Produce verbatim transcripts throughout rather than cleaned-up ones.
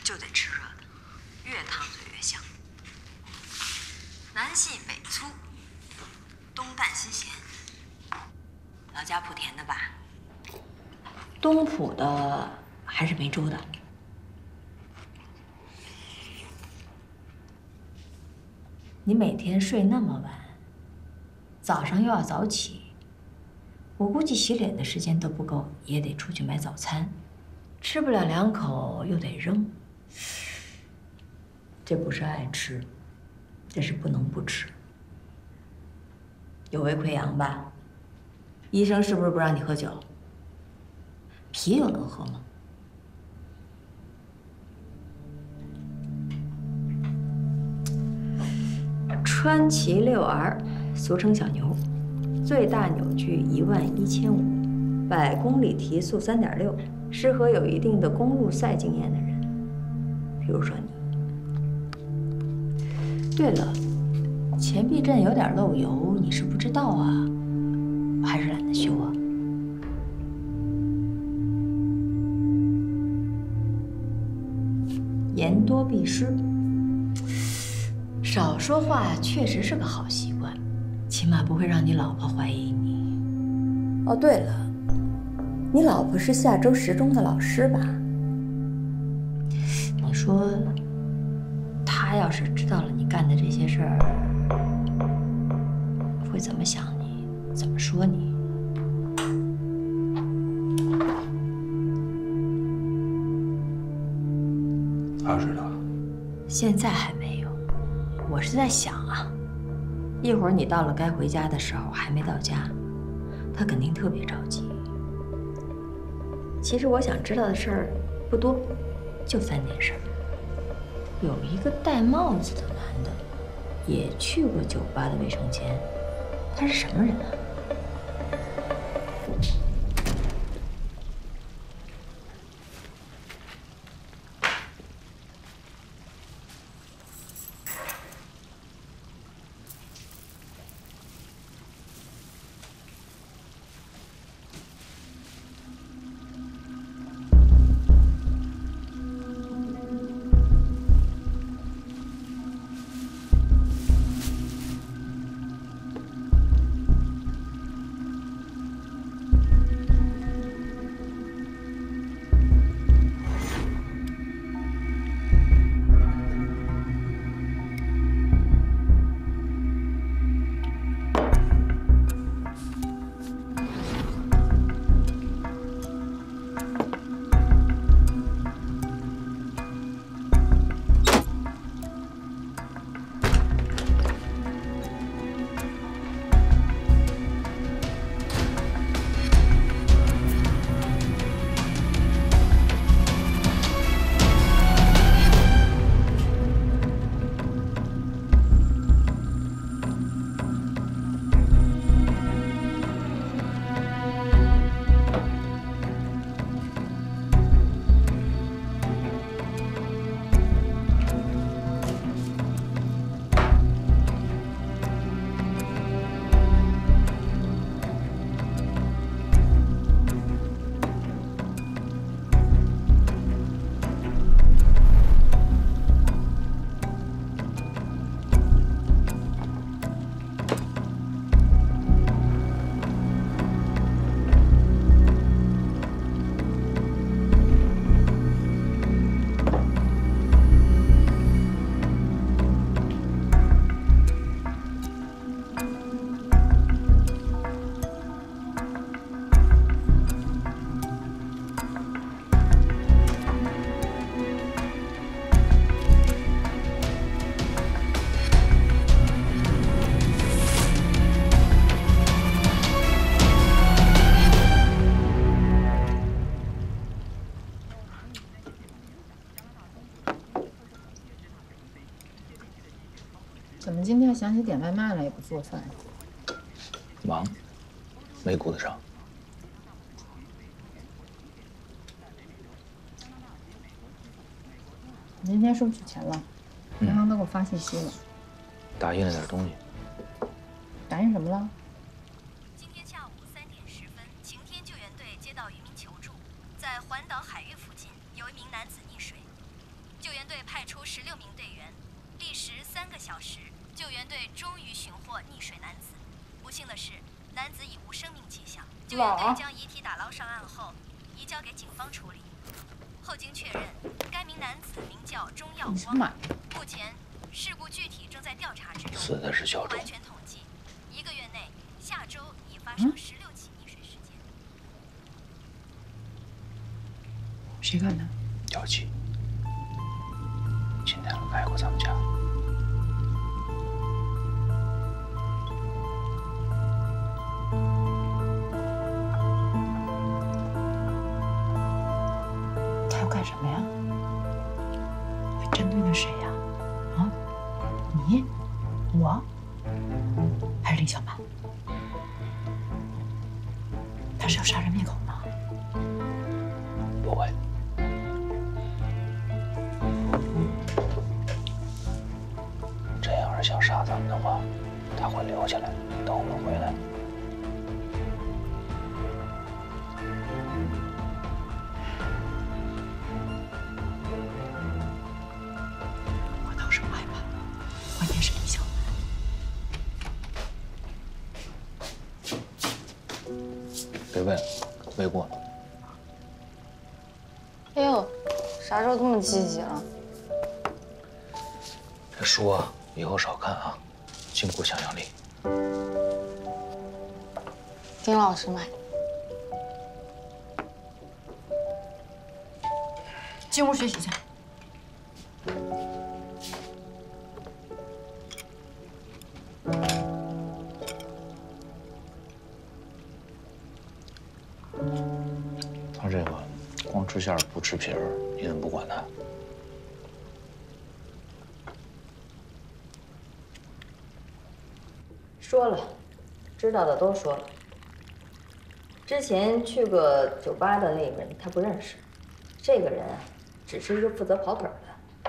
就得吃热的，越烫嘴越香。南细北粗，东淡西咸。老家莆田的吧？ 东莆的还是梅州的？你每天睡那么晚，早上又要早起，我估计洗脸的时间都不够，也得出去买早餐，吃不了两口又得扔。这不是爱吃，这是不能不吃。有胃溃疡吧？医生是不是不让你喝酒？啤酒能喝吗？川崎六 R， 俗称小牛，最大扭矩一万一千五，百公里提速三点六，适合有一定的公路赛经验的人，比如说你。对了，前避震有点漏油，你是不知道啊，还是懒得修啊？言多必失，少说话确实是个好习惯，起码不会让你老婆怀疑你。哦，对了，你老婆是下周十中的老师吧？你说，她要是知道了你干的这些事儿，会怎么想你？怎么说你？ 他知道？ 现在还没有。我是在想啊，一会儿你到了该回家的时候还没到家，他肯定特别着急。其实我想知道的事儿不多，就三件事。有一个戴帽子的男的，也去过酒吧的卫生间，他是什么人啊？ 怎么今天想起点外卖了也不做饭？ 忙，没顾得上。 你今天是不是取钱了？银行都给我发信息了， 打印了点东西。 打印什么了？ 今天下午三点十分，晴天救援队接到渔民求助，在环岛海域附近有一名男子溺水。 十六名队员，历时三个小时，救援队终于寻获溺水男子。不幸的是，男子已无生命迹象。救援队将遗体打捞上岸后，移交给警方处理。后经确认，该名男子名叫钟耀光。目前，事故具体正在调查之中， 死的是小钟。 完全统计，一个月内，下周已发生十六起溺水事件。 谁干的？ 姚琪，今天来过咱们家。 他要干什么呀？还针对的谁呀？啊？你？我？还是林小满？他是要杀人灭口吗？ 不会。真要是想杀咱们的话，他会留下来，等我们回来。 我倒是不害怕，关键是林小满。 别问，喂过。 哎呦，啥时候这么积极了？ 这书啊，以后少看啊，禁锢想象力。 丁老师买。 进屋学习去。 他这个光吃馅儿不吃皮儿，你怎么不管他？ 说了，知道的都说了。之前去过酒吧的那个人他不认识，这个人啊，只是一个负责跑腿的。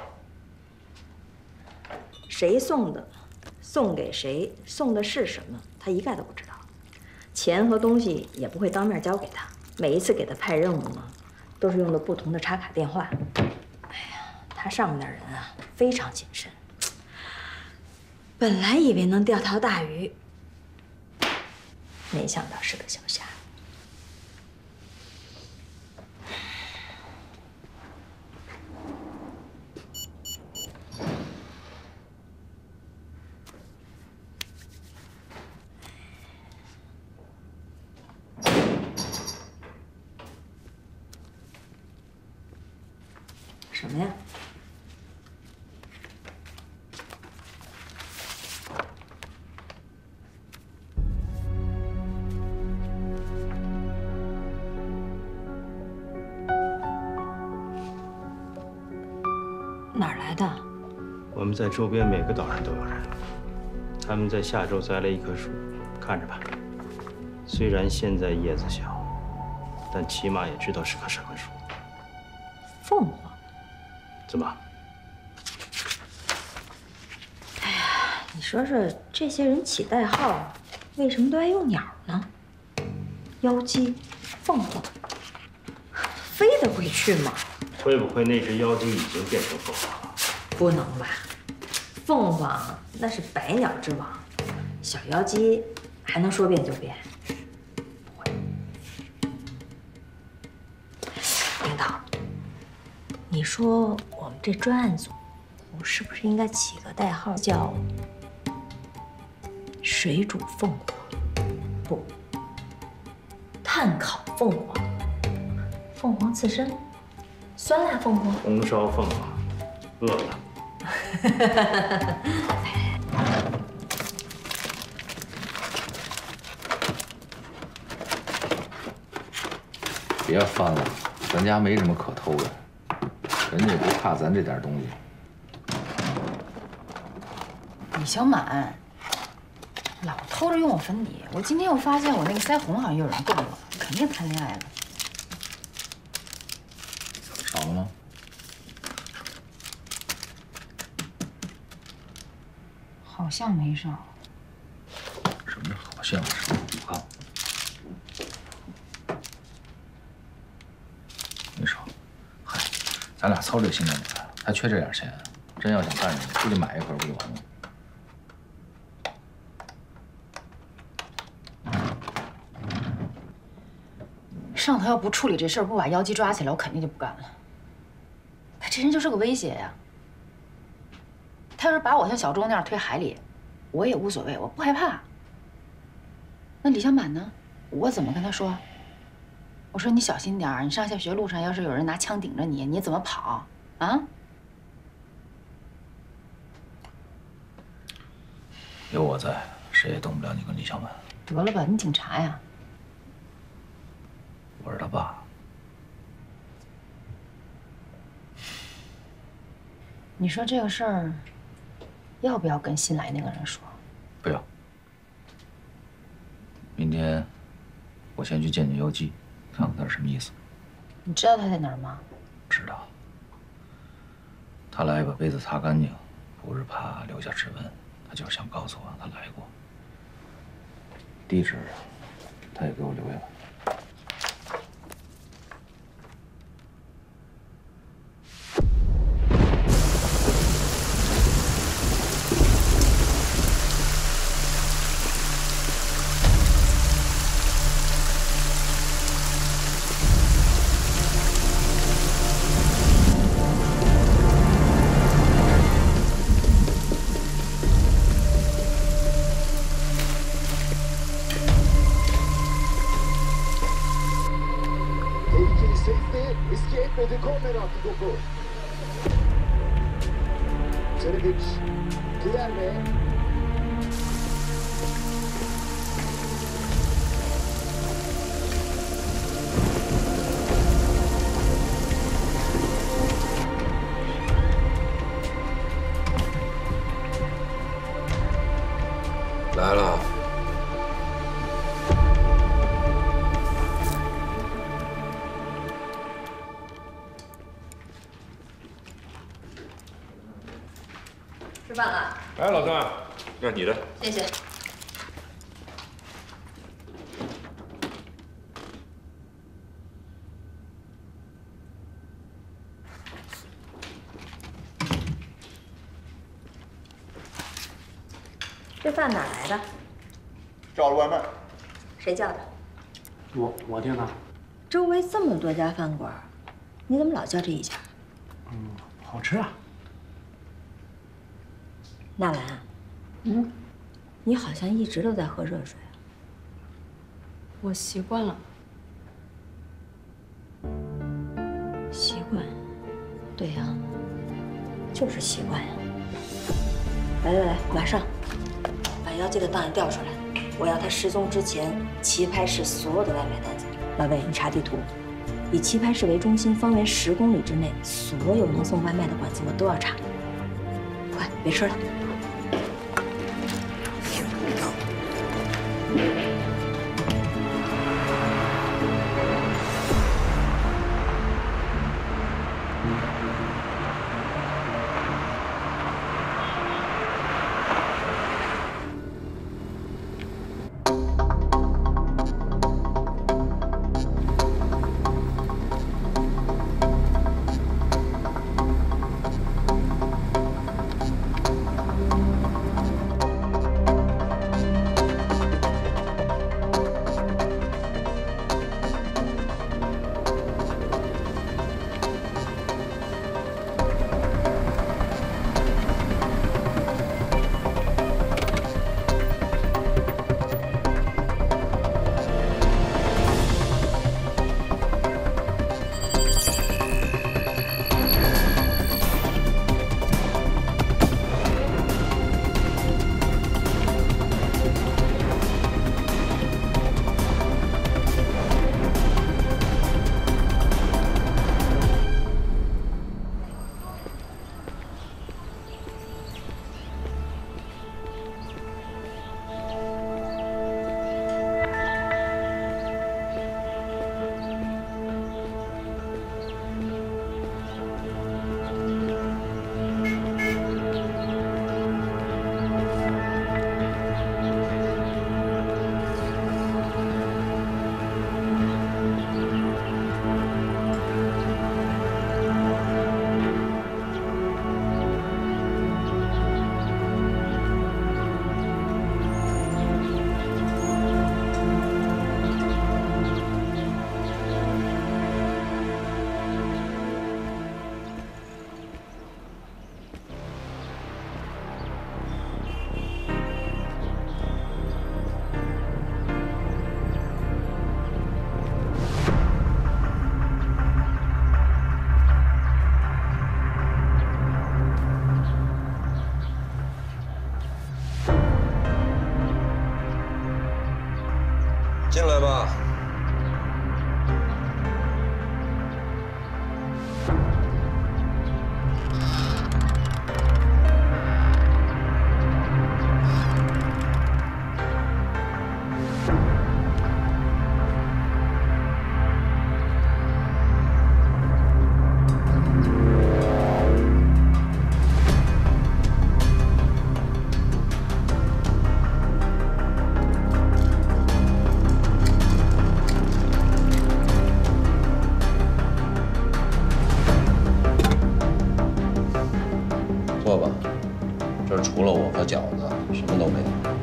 谁送的，送给谁，送的是什么，他一概都不知道。钱和东西也不会当面交给他，每一次给他派任务呢，都是用的不同的插卡电话。哎呀，他上面的人啊，非常谨慎。本来以为能钓条大鱼，没想到是个小虾。什么呀？哪儿来的？ 我们在周边每个岛上都有人，他们在下周栽了一棵树，看着吧。虽然现在叶子小，但起码也知道是棵什么树。 凤凰。 怎么？ 哎呀，你说说这些人起代号，为什么都爱用鸟呢？妖姬、凤凰，飞得会去吗？ 会不会那只妖姬已经变成凤凰了？ 不能吧，凤凰那是百鸟之王，小妖姬还能说变就变？不会。领导，你说我们这专案组是不是应该起个代号叫“水煮凤凰”？不，炭烤凤凰，凤凰刺身。酸辣凤凰， 红烧凤凰，饿了。 别翻了，咱家没什么可偷的，人家也不怕咱这点东西。 李小满，老偷着用我粉底，我今天又发现我那个腮红好像又有人动了，肯定谈恋爱了。 少了吗？ 好像没少。 什么叫好像是？我看没少。嗨，咱俩操这心干嘛呀？还缺这点钱？ 真要想干什么，出去买一盒不就完了？ 上头要不处理这事儿，不把妖姬抓起来，我肯定就不干了。他这人就是个威胁呀。他要是把我像小周那样推海里，我也无所谓，我不害怕。那李小满呢？我怎么跟他说？我说你小心点儿，你上下学路上要是有人拿枪顶着你，你怎么跑啊？ 有我在，谁也动不了你跟李小满。 得了吧，你警察呀！ 我是他爸。 你说这个事儿，要不要跟新来那个人说？ 不要。明天我先去见见妖姬，看看他是什么意思。 你知道他在哪儿吗？ 知道。他来把杯子擦干净，不是怕留下指纹，他就是想告诉我他来过。地址他也给我留下来。 来了。 吃饭了。 哎，老段，这是你的。 谢谢。这饭哪来的？ 叫了外卖。 谁叫的？ 我我订的。 周围这么多家饭馆，你怎么老叫这一家？ 嗯，好吃啊。 纳兰，嗯，你好像一直都在喝热水。 我习惯了。 习惯？对呀，就是习惯呀。来来来，马上把妖姬的档案调出来，我要她失踪之前棋牌室所有的外卖单子。老魏，你查地图，以棋牌室为中心，方圆十公里之内所有能送外卖的馆子我都要查。快，别吃了。 除了我和饺子，什么都没有。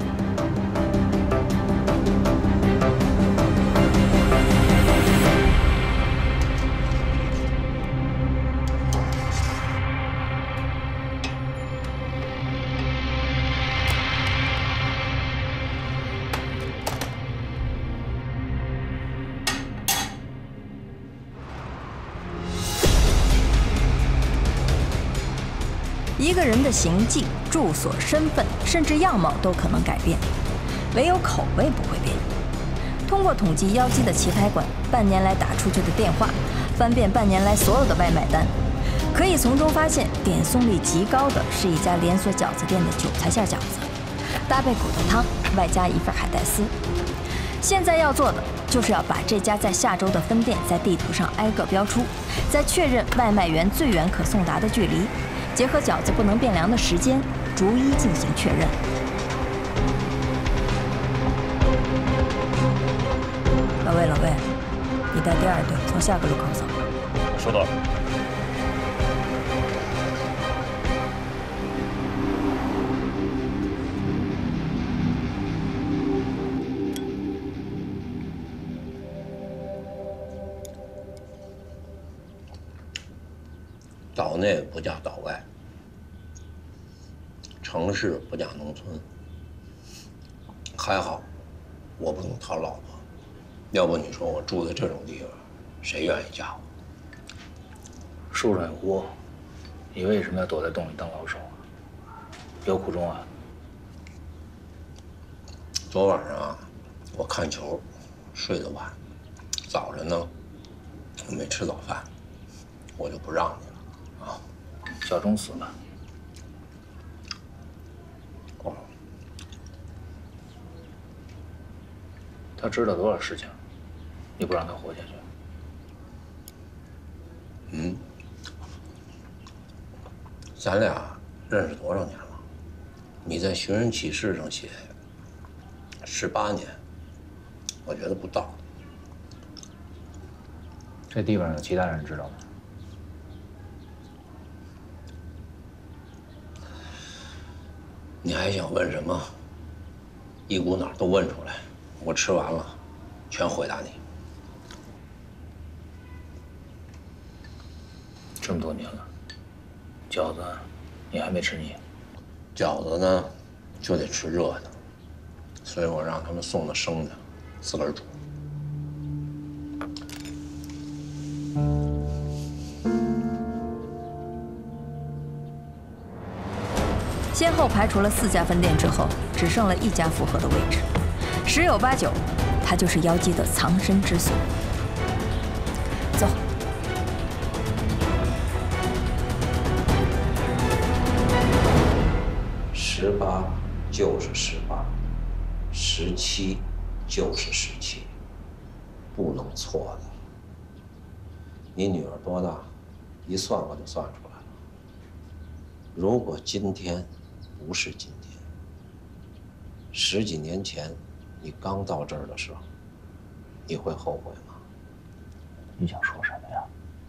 一个人的行迹、住所、身份，甚至样貌都可能改变，唯有口味不会变。通过统计妖姬的棋牌馆半年来打出去的电话，翻遍半年来所有的外卖单，可以从中发现点送率极高的是一家连锁饺子店的韭菜馅饺子，搭配骨头汤，外加一份海带丝。现在要做的就是要把这家在下周的分店在地图上挨个标出，再确认外卖员最远可送达的距离。结合饺子不能变凉的时间，逐一进行确认。老魏，老魏，你带第二队从下个路口走。 收到了。 岛内不叫岛外，城市不叫农村。还好，我不懂讨老婆，要不你说我住在这种地方，谁愿意嫁我？ 树上有窝，你为什么要躲在洞里当老手啊？有苦衷啊？ 昨晚上啊，我看球，睡得晚，早晨呢，我没吃早饭，我就不让你了。啊， 小钟死了。 哦， 他知道多少事情，你不让他活下去？ 嗯，咱俩认识多少年了？你在寻人启事上写十八年，我觉得不到。 这地方有其他人知道吗？ 你还想问什么？一股脑都问出来，我吃完了，全回答你。 这么多年了，饺子你还没吃腻？ 饺子呢，就得吃热的，所以我让他们送的生的，自个儿煮。 先后排除了四家分店之后，只剩了一家符合的位置，十有八九，它就是妖姬的藏身之所。走。 十八就是十八，十七就是十七，不能错的。你女儿多大？一算我就算出来了。如果今天不是今天，十几年前你刚到这儿的时候，你会后悔吗？ 你想说什么呀？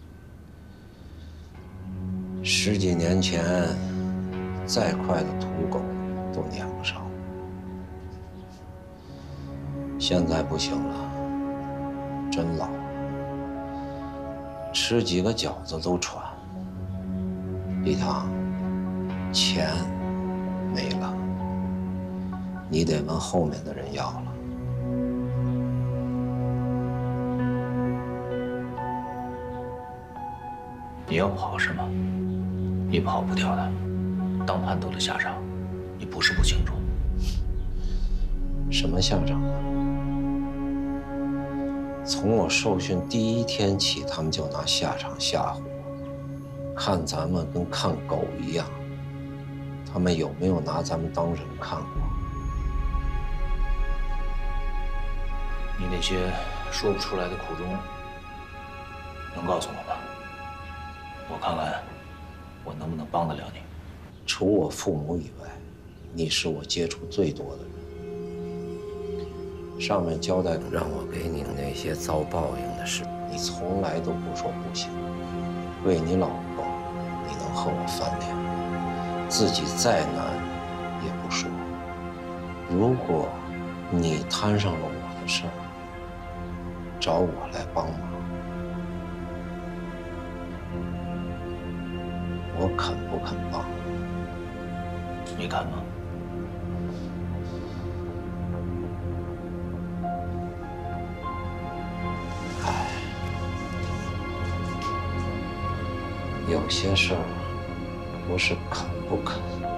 十几年前，再快的土狗都撵不上。现在不行了，真老了，吃几个饺子都喘。李唐，钱没了，你得问后面的人要了。 你要跑是吗？你跑不掉的。当叛徒的下场，你不是不清楚。 什么下场啊？从我受训第一天起，他们就拿下场吓唬我，看咱们跟看狗一样。他们有没有拿咱们当人看过？ 你那些说不出来的苦衷，能告诉我吗？我看看，我能不能帮得了你。 除我父母以外，你是我接触最多的人。上面交代让我给你那些遭报应的事，你从来都不说不行。为你老婆，你能和我翻脸，自己再难如果你摊上了我的事儿，找我来帮忙，我肯不肯帮？ 你肯吗？ 哎，有些事儿不是肯不肯，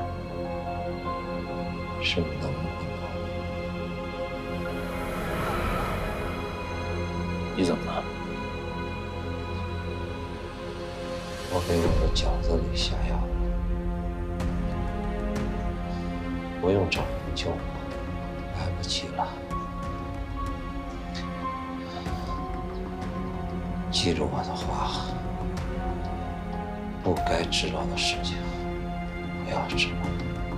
是能不能。 你怎么了？ 我给我的饺子里下药了，不用找人救我，来不及了。记住我的话，不该知道的事情不要知道，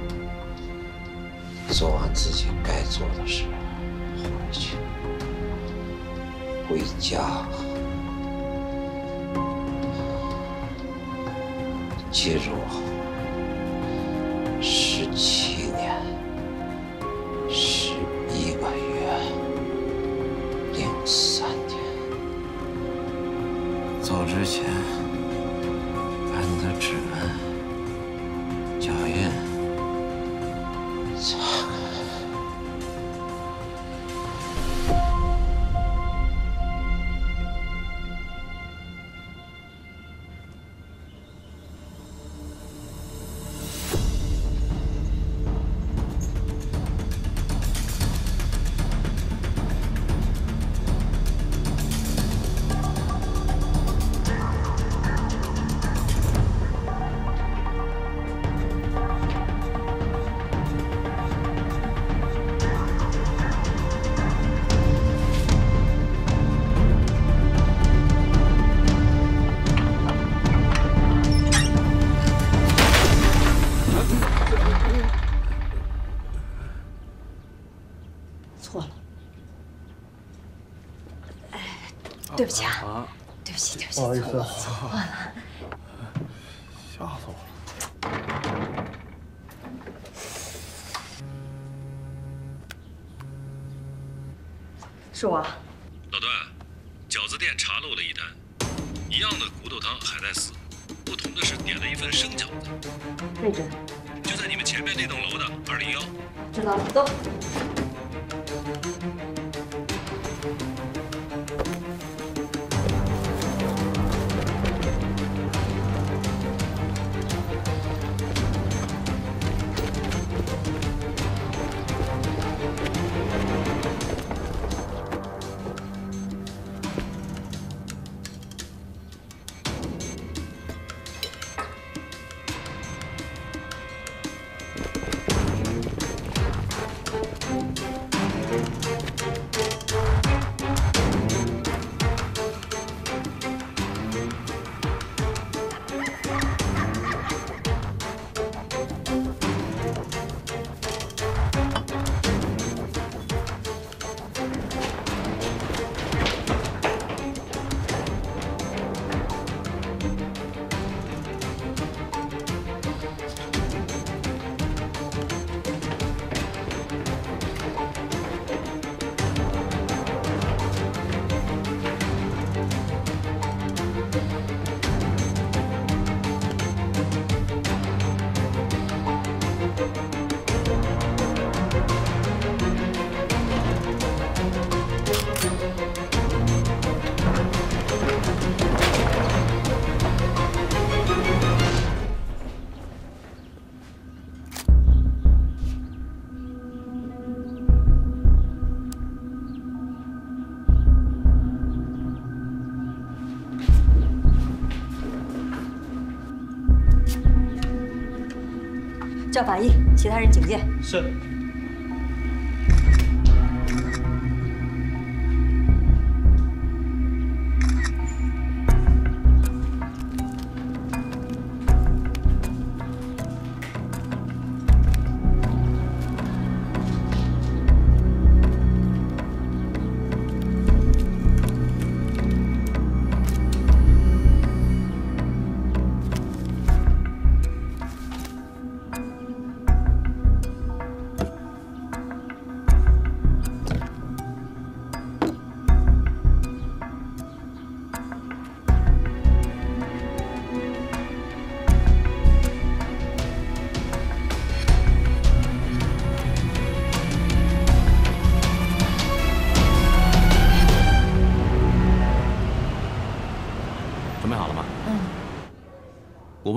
做完自己该做的事，回去，回家。记住，十七年，十一个月，零三天。走之前，把你的指纹、脚印擦干。 错了，哎，对不起啊，对不起，对不起， 不好意思， 错了， 吓死我了。 是我。 老段，饺子店查漏了一单，一样的骨头汤海带丝，不同的是点了一份生饺子。 位置？ 就在你们前面那栋楼的二零幺。 知道了，走。叫法医，其他人警戒。 是。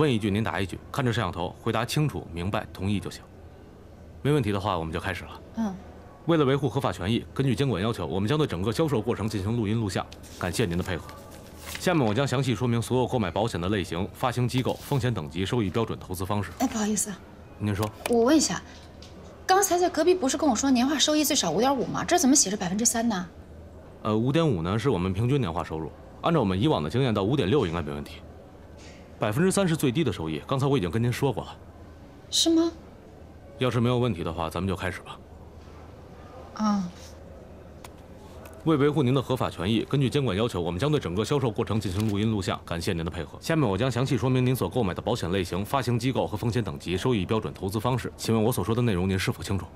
问一句，您答一句，看着摄像头回答清楚、明白、同意就行。没问题的话，我们就开始了。 嗯。 为了维护合法权益，根据监管要求，我们将对整个销售过程进行录音录像。感谢您的配合。下面我将详细说明所有购买保险的类型、发行机构、风险等级、收益标准、投资方式。 哎，不好意思， 您说。 我问一下，刚才在隔壁不是跟我说年化收益最少五点五吗？这怎么写着百分之三呢？ 呃，五点五呢是我们平均年化收入，按照我们以往的经验，到五点六应该没问题。百分之三是最低的收益，刚才我已经跟您说过了。 是吗？ 要是没有问题的话，咱们就开始吧。 啊。 为维护您的合法权益，根据监管要求，我们将对整个销售过程进行录音录像。感谢您的配合。下面我将详细说明您所购买的保险类型、发行机构和风险等级、收益标准、投资方式。请问我所说的内容您是否清楚？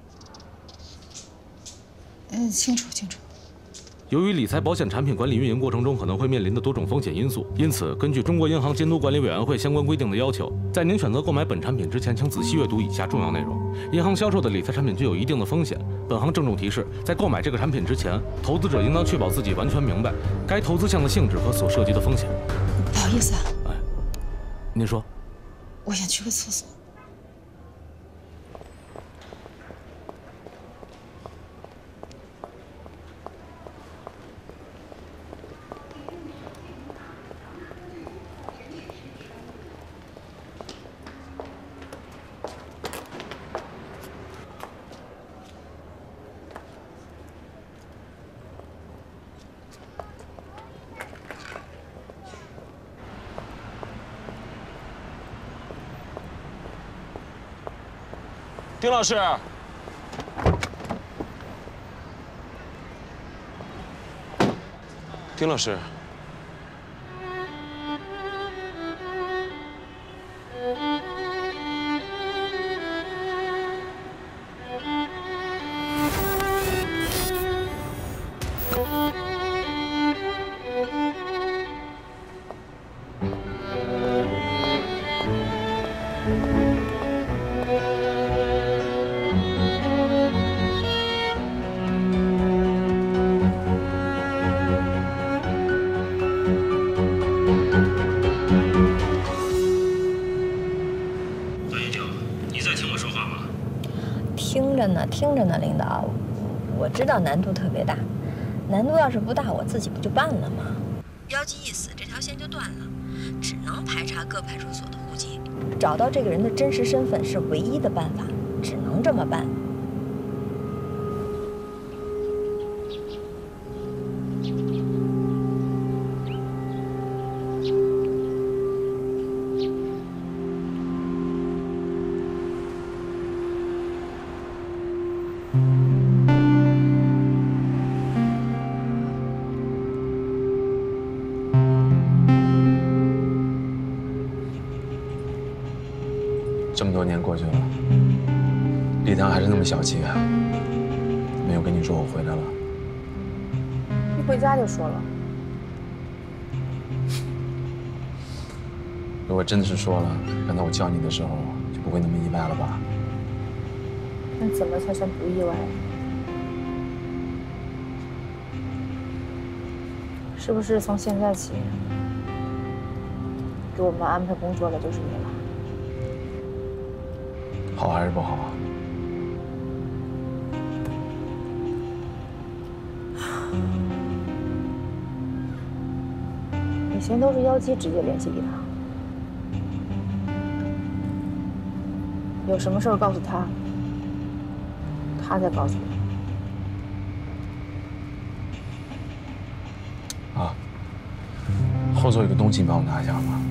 嗯，清楚清楚。 由于理财保险产品管理运营过程中可能会面临的多种风险因素，因此根据中国银行监督管理委员会相关规定的要求，在您选择购买本产品之前，请仔细阅读以下重要内容。银行销售的理财产品具有一定的风险，本行郑重提示，在购买这个产品之前，投资者应当确保自己完全明白该投资项的性质和所涉及的风险。 不好意思啊。 哎，您说。 我想去个厕所。 丁老师，丁老师， 听着呢，领导，我知道难度特别大，难度要是不大，我自己不就办了吗？标记一死，这条线就断了，只能排查各派出所的户籍，找到这个人的真实身份是唯一的办法，只能这么办。 这么多年过去了，礼堂还是那么小气啊，没有跟你说我回来了。 一回家就说了。 如果真的是说了，刚才我叫你的时候就不会那么意外了吧？ 那怎么才算不意外？是不是从现在起，给我们安排工作的就是你了？ 好还是不好啊？ 以前都是妖姬直接联系礼堂，有什么事儿告诉他，他再告诉我。啊，后座有个东西，你帮我拿一下好吗？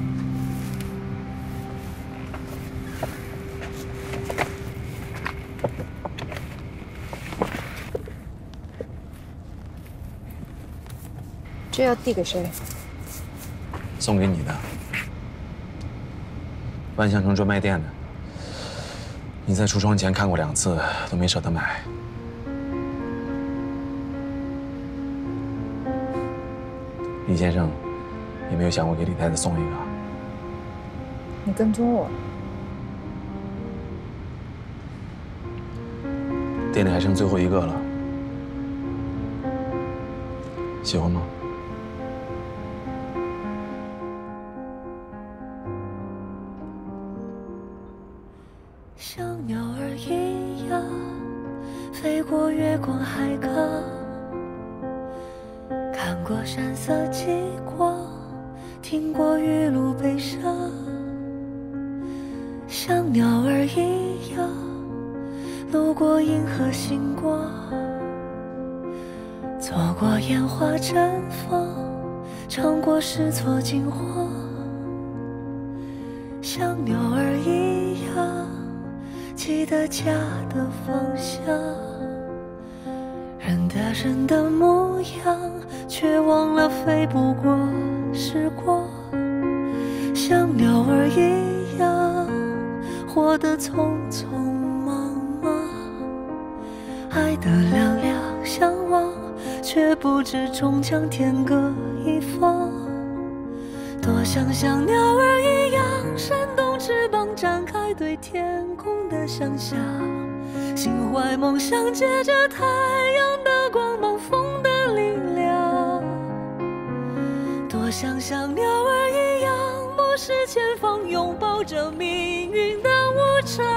这要递给谁？ 送给你的，万象城专卖店的。你在橱窗前看过两次，都没舍得买。李先生也没有想过给李太太送一个。 你跟踪我？ 店里还剩最后一个了，喜欢吗？ 像鸟儿一样飞过月光海港，看过山色极光，听过雨露悲伤，像鸟儿一样路过银河星光，错过烟花绽放，尝过失措惊慌，像鸟儿一样记得家的方向，认得人的模样，却忘了飞不过时光，像鸟儿一样活得匆匆忙忙，爱得两两相望，却不知终将天各一方。多想像鸟儿一样扇动翅膀，展开对天空的想象，心怀梦想，借着太阳的光芒，风的力量。多想像鸟儿一样目视前方，拥抱着命运的无常，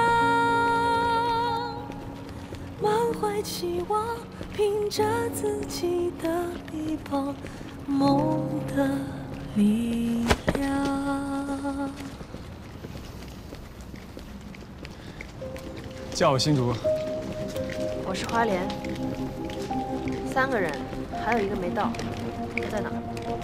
满怀期望，凭着自己的臂膀，梦的力量。 叫我新竹。 我是花莲。三个人，还有一个没到，他在哪儿？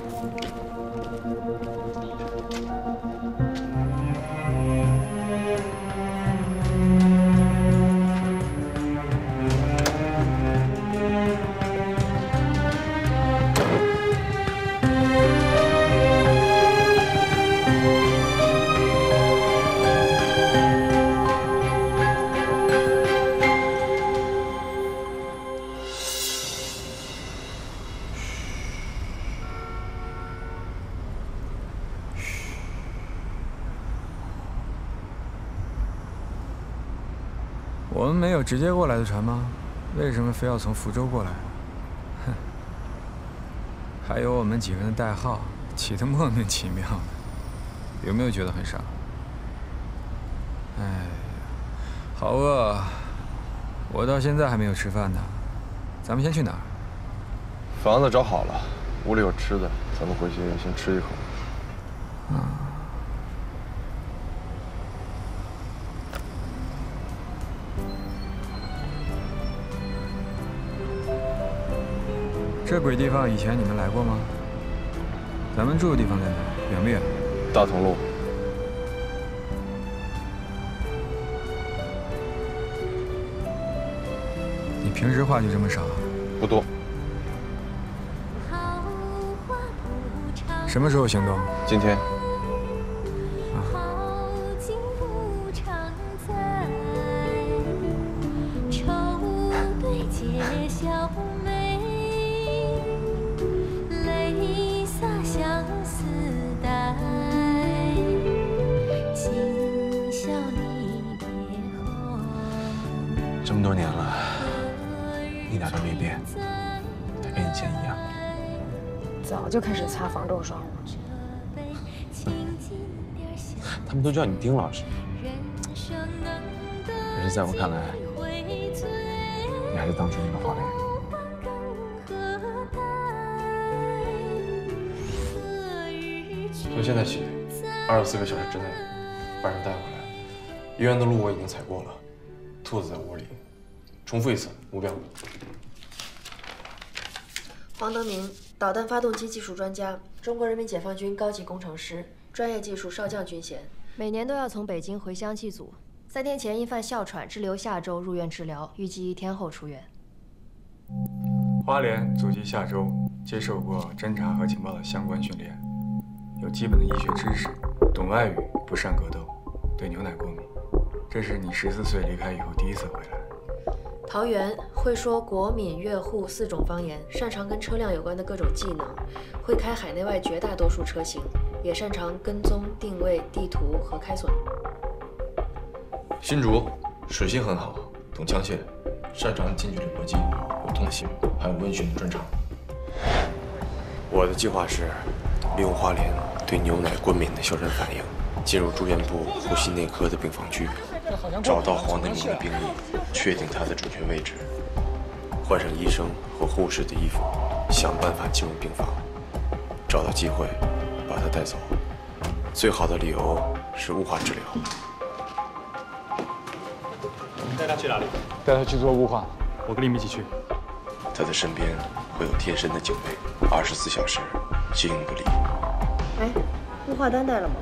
我们没有直接过来的船吗？为什么非要从福州过来？哼！还有我们几个人的代号起得莫名其妙的，有没有觉得很傻？哎呀，好饿啊！我到现在还没有吃饭呢。咱们先去哪儿？ 房子找好了，屋里有吃的，咱们回去先吃一口。 嗯。这鬼地方以前你们来过吗？咱们住的地方在哪？远不远？ 大同路。 你平时话就这么少？ 不多。 什么时候行动？ 今天。 这么多年了，一点都没变，还跟以前一样。 早就开始擦防冻霜了。 他们都叫你丁老师，可是在我看来，你还是当初那个花莲。 从现在起，二十四个小时之内把人带回来。医院的路我已经踩过了，兔子在屋里。重复一次目标。 黄德明，导弹发动机技术专家，中国人民解放军高级工程师，专业技术少将军衔，每年都要从北京回乡祭祖。三天前因犯哮喘滞留下周入院治疗，预计一天后出院。 花莲祖籍下周，接受过侦察和情报的相关训练，有基本的医学知识，懂外语，不善格斗，对牛奶过敏。这是你十四岁离开以后第一次回来。 桃园，会说国闽粤沪四种方言，擅长跟车辆有关的各种技能，会开海内外绝大多数车型，也擅长跟踪、定位、地图和开锁。 新竹，水性很好，懂枪械，擅长近距离搏击，有通信，还有温驯的专长。我的计划是利用花莲对牛奶过敏的哮喘反应， 进入住院部呼吸内科的病房区，找到黄德明的病历，确定他的准确位置，换上医生和护士的衣服，想办法进入病房，找到机会把他带走。最好的理由是雾化治疗。 带他去哪里？带他去做雾化，我跟你们一起去。 他的身边会有贴身的警卫，二十四小时形影不离。 哎，雾化单带了吗？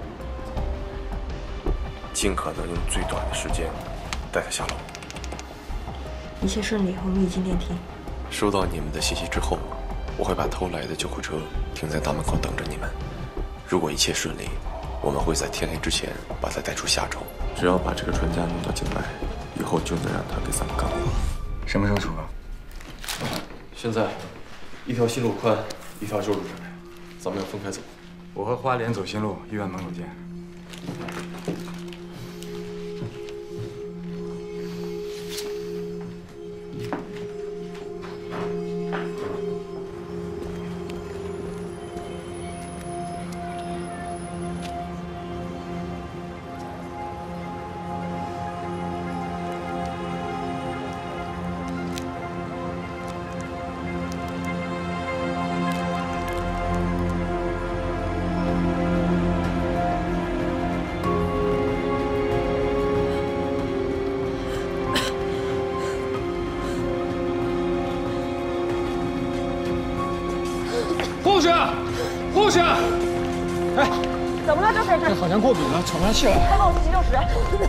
尽可能用最短的时间带他下楼。 一切顺利，我们已进电梯。 收到你们的信息之后，我会把偷来的救护车停在大门口等着你们。如果一切顺利，我们会在天黑之前把他带出下周。只要把这个专家弄到境外，以后就能让他给咱们干活。 什么时候出发？ 现在，一条新路宽，一条旧路窄，咱们要分开走。 我和花莲走新路，医院门口见。 护士，护士！哎， 怎么了？这是这好像过敏了，喘不上气来。 快帮我去急救室。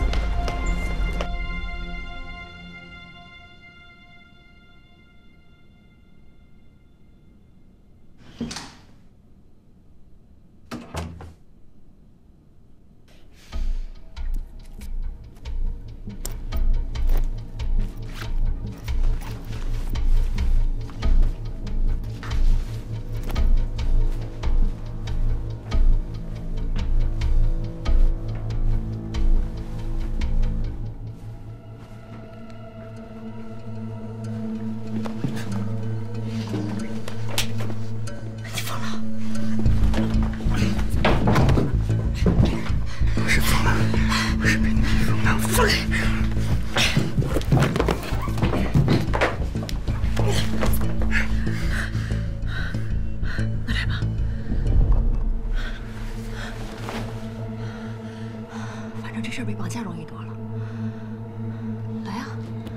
这事儿比绑架容易多了。来呀！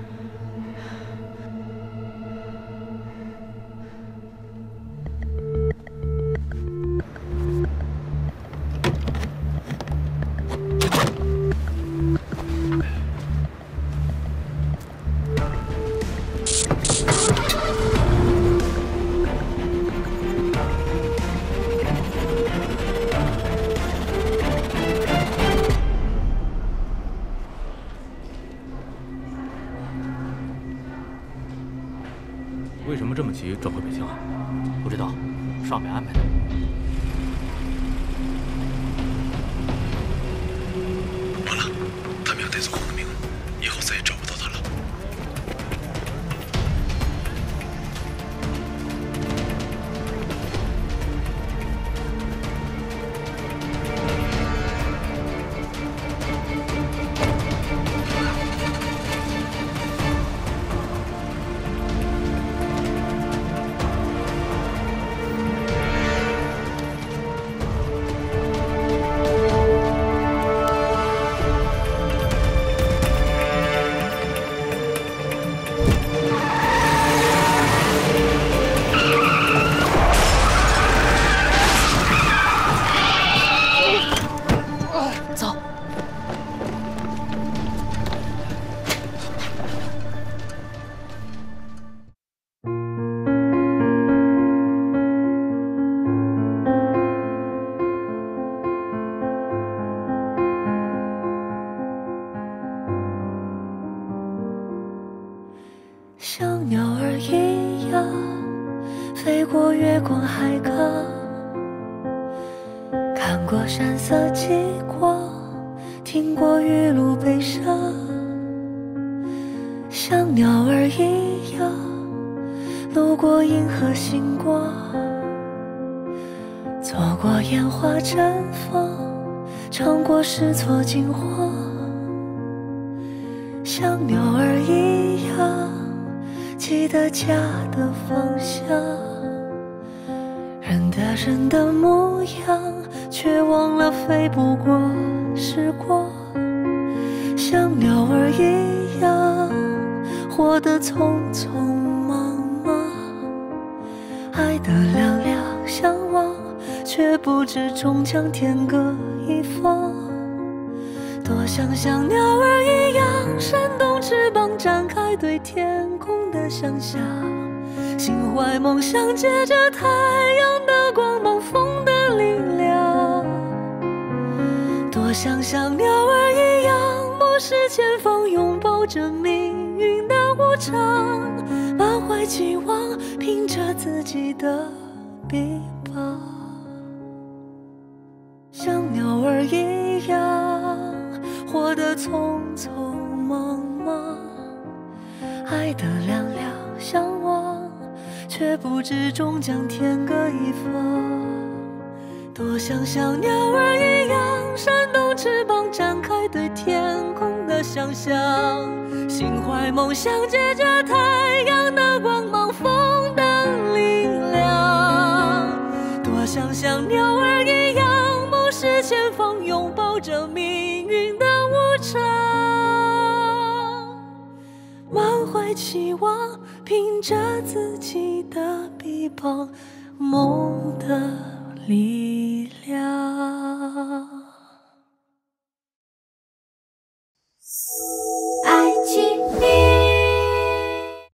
为什么这么急转回北京啊？ 不知道，上面安排的。 完了，他们要带走黄德明，以后再也找不到他了。 像鸟儿一样飞过月光海港，看过山色极光，听过雨露悲伤。像鸟儿一样路过银河星光，错过烟花绽放， 尝过试错惊慌，像鸟儿一样记得家的方向，认得人的模样，却忘了飞不过时光，像鸟儿一样活得匆匆忙忙，爱得两两相望，却不知终将天各一方。多想像鸟儿一样扇动翅膀，展开对天空的想象，心怀梦想，借着太阳的光芒，风的力量。多想像鸟儿一样目视前方，拥抱着命运的无常，满怀期望，凭着自己的臂膀，像鸟儿一样活得匆匆忙忙，爱得两两相望，却不知终将天各一方。多想像鸟儿一样扇动翅膀，展开对天空的想象，心怀梦想，借着太阳的光芒，风的力量。多想像鸟儿一样目视前方，拥抱着命运的无常，满怀期望，凭着自己的臂膀，梦的力量。